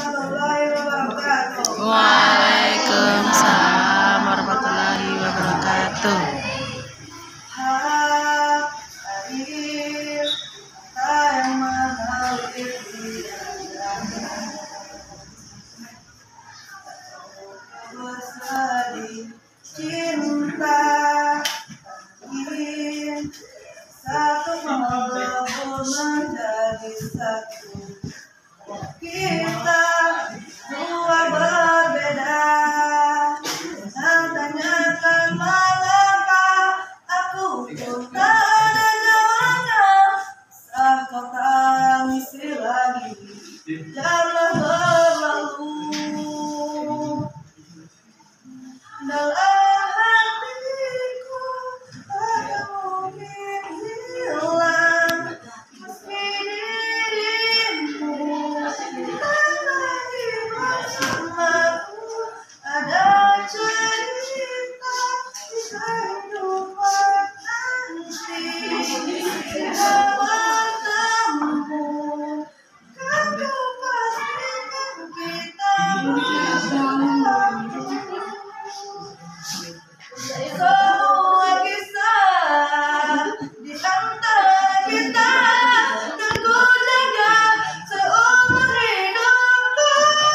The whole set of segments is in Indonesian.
Waalaikumsalam warahmatullahi wabarakatuh. Cinta ingin satu menjadi satu, kita dua berbeda. Tanyakan manakah aku pun tak ada jawabannya. Saat kau tangisi lagi, jangan berlalu. Dalam hatiku tak mungkin hilang, meski dirimu tak lagi bersamaku. Ada cerita di kehidupan nanti, kita bertemu, kan kau pastikan kita bersatu. Semua kisah di antara kita dan ku jaga seumur hidupku.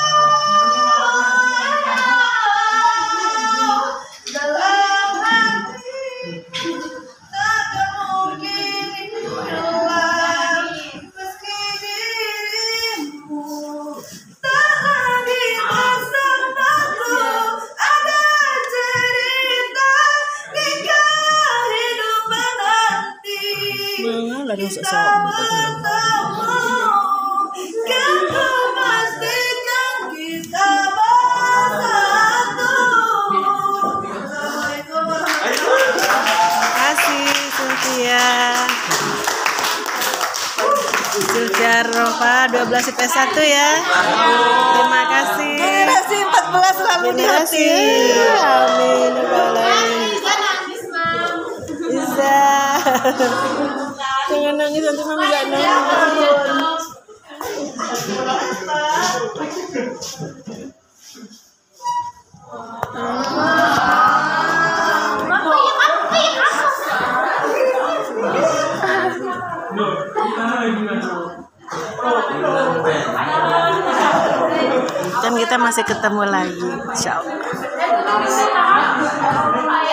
Dalam hati takkan mungkin hilang, meski dirimu tak lagi bersamaku. Ada cerita di kehidupan nanti, kita bertemu, kan ku pastikan kita bersatu. Assalamualaikum warahmatullahi Kasih Cynthia. Cynthia Rova 12 IP1 ya. Terima kasih. generasi 14 selalu di hati. Amin. Bisa. Jangan nangis nanti mami gak nangis. Kan kita masih ketemu lagi, insya Allah.